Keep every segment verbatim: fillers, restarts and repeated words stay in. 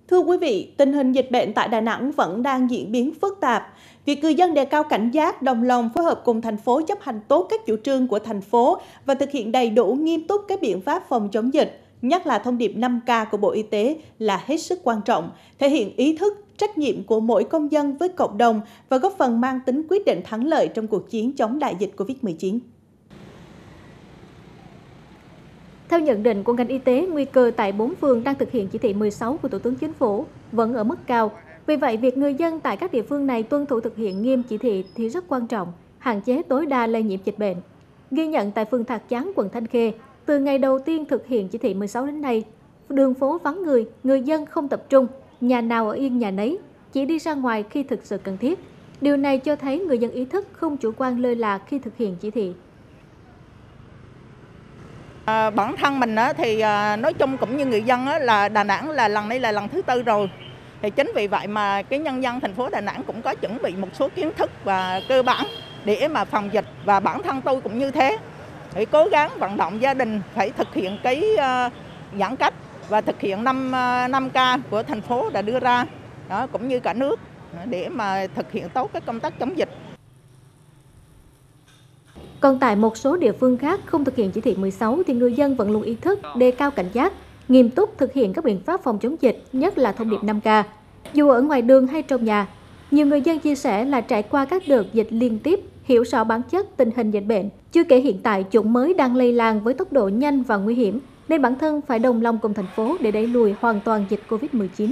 Thưa quý vị, tình hình dịch bệnh tại Đà Nẵng vẫn đang diễn biến phức tạp. Việc người dân đề cao cảnh giác, đồng lòng phối hợp cùng thành phố chấp hành tốt các chủ trương của thành phố và thực hiện đầy đủ nghiêm túc các biện pháp phòng chống dịch, nhất là thông điệp năm K của Bộ Y tế là hết sức quan trọng, thể hiện ý thức, trách nhiệm của mỗi công dân với cộng đồng và góp phần mang tính quyết định thắng lợi trong cuộc chiến chống đại dịch Covid mười chín. Theo nhận định của ngành y tế, nguy cơ tại bốn phường đang thực hiện chỉ thị mười sáu của Thủ tướng Chính phủ vẫn ở mức cao. Vì vậy, việc người dân tại các địa phương này tuân thủ thực hiện nghiêm chỉ thị thì rất quan trọng, hạn chế tối đa lây nhiễm dịch bệnh. Ghi nhận tại phường Thạc Gián, quận Thanh Khê, từ ngày đầu tiên thực hiện chỉ thị mười sáu đến nay, đường phố vắng người, người dân không tập trung, nhà nào ở yên nhà nấy, chỉ đi ra ngoài khi thực sự cần thiết. Điều này cho thấy người dân ý thức không chủ quan lơ là khi thực hiện chỉ thị. À, bản thân mình á, thì à, nói chung cũng như người dân á, là Đà Nẵng là lần này là lần thứ tư rồi. Thì chính vì vậy mà cái nhân dân thành phố Đà Nẵng cũng có chuẩn bị một số kiến thức và cơ bản để mà phòng dịch, và bản thân tôi cũng như thế. Phải cố gắng vận động gia đình phải thực hiện cái uh, giãn cách và thực hiện năm K của thành phố đã đưa ra, đó, cũng như cả nước để mà thực hiện tốt cái công tác chống dịch. Còn tại một số địa phương khác không thực hiện chỉ thị mười sáu thì người dân vẫn luôn ý thức, đề cao cảnh giác, nghiêm túc thực hiện các biện pháp phòng chống dịch, nhất là thông điệp năm K. Dù ở ngoài đường hay trong nhà, nhiều người dân chia sẻ là trải qua các đợt dịch liên tiếp, hiểu rõ bản chất tình hình dịch bệnh. Chưa kể hiện tại chủng mới đang lây lan với tốc độ nhanh và nguy hiểm, nên bản thân phải đồng lòng cùng thành phố để đẩy lùi hoàn toàn dịch Covid mười chín.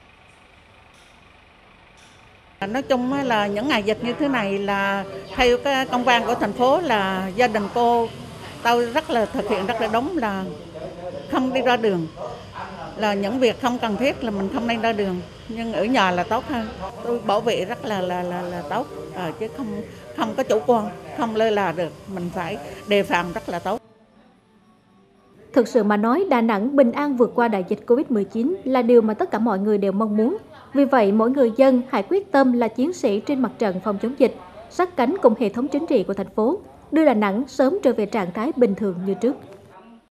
Nói chung là những ngày dịch như thế này là theo cái công văn của thành phố là gia đình cô tôi rất là thực hiện rất là đúng, là không đi ra đường, là những việc không cần thiết là mình không nên ra đường, nhưng ở nhà là tốt hơn. Tôi bảo vệ rất là là là, là tốt, à, chứ không không có chủ quan, không lơ là được, mình phải đề phòng rất là tốt. Thực sự mà nói, Đà Nẵng bình an vượt qua đại dịch Covid mười chín là điều mà tất cả mọi người đều mong muốn. Vì vậy, mỗi người dân hãy quyết tâm là chiến sĩ trên mặt trận phòng chống dịch, sát cánh cùng hệ thống chính trị của thành phố, đưa Đà Nẵng sớm trở về trạng thái bình thường như trước.